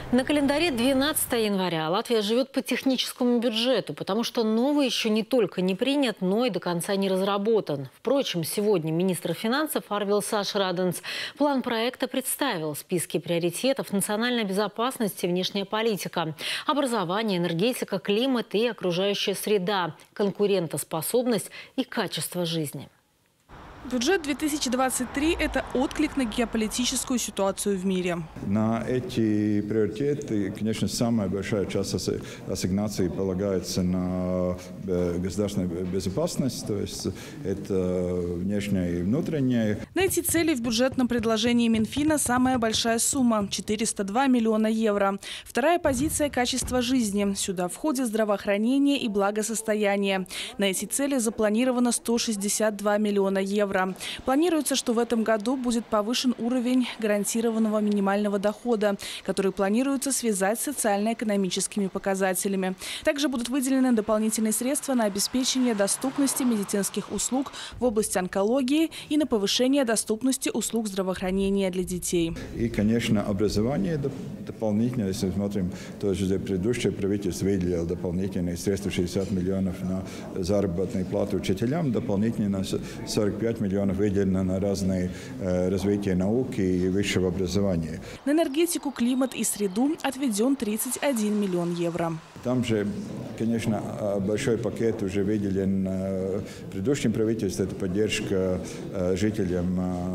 На календаре 12 января. Латвия живет по техническому бюджету, потому что новый еще не только не принят, но и до конца не разработан. Впрочем, сегодня министр финансов Арвилс Ашраденс план проекта представил. Списки приоритетов: национальная безопасность и внешняя политика, образование, энергетика, климат и окружающая среда, конкурентоспособность и качество жизни. Бюджет 2023 – это отклик на геополитическую ситуацию в мире. На эти приоритеты, конечно, самая большая часть ассигнаций полагается на государственную безопасность, то есть это внешняя и внутренняя. На эти цели в бюджетном предложении Минфина самая большая сумма – 402 миллиона евро. Вторая позиция – качество жизни. Сюда входит здравоохранение и благосостояние. На эти цели запланировано 162 миллиона евро. Планируется, что в этом году будет повышен уровень гарантированного минимального дохода, который планируется связать с социально-экономическими показателями. Также будут выделены дополнительные средства на обеспечение доступности медицинских услуг в области онкологии и на повышение доступности услуг здравоохранения для детей. И, конечно, образование дополнительно, если мы смотрим, тоже предыдущее правительство выделило дополнительные средства 60 миллионов на заработную плату учителям, дополнительно 45 миллионов выделено на разные развитие науки и высшего образования. На энергетику, климат и среду отведен 31 миллион евро. Там же, конечно, большой пакет уже выделен предыдущим правительством. Это поддержка жителям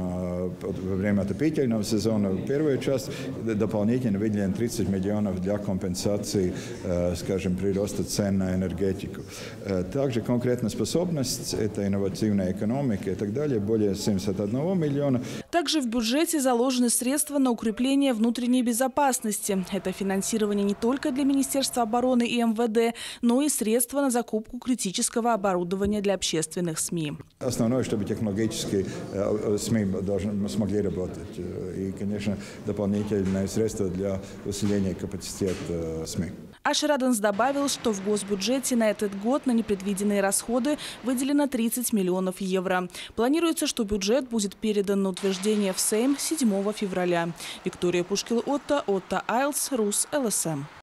во время отопительного сезона. Первая часть дополнительно выделен 30 миллионов для компенсации, скажем, прироста цен на энергетику. Также конкретная способность, это инновационная экономика и так далее, более 71 миллиона. Также в бюджете заложены средства на укрепление внутренней безопасности. Это финансирование не только для Министерства обороны и МВД, но и средства на закупку критического оборудования для общественных СМИ. Основное, чтобы технологические СМИ смогли работать. И, конечно, дополнительные средства для усиления капацитета СМИ. Ашраденс добавил, что в госбюджете на этот год на непредвиденные расходы выделено 30 миллионов евро. Планируется, что бюджет будет передан на утверждение в Сейм 7 февраля. Виктория Пушкил-Отто, Отто Айлс, Рус, ЛСМ.